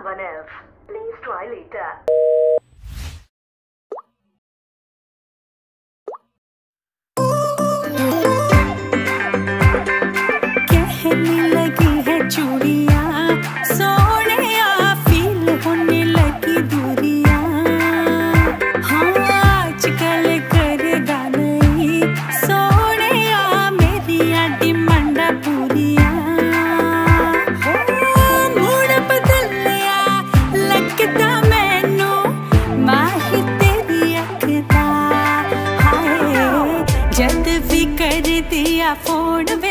someone else. Please try later. कहने लगी है चूड़ियाँ सोनिया, फील होने लगी दूरियाँ। हाँ आजकल करेगा नहीं सोनिया, मेरी डिमांडा पूरियाँ। मूड बदल लिया लगता मैनू, माही तेरी अखदा। हाय जद भी कर दिया फोन